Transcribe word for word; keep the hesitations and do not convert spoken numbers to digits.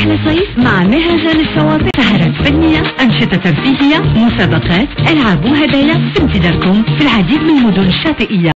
أحلى صيف مع مهرجان الشواطئ، سهرات فنية، أنشطة ترفيهية، مسابقات، ألعاب وهدايا في امتدادكم في العديد من المدن الشاطئية.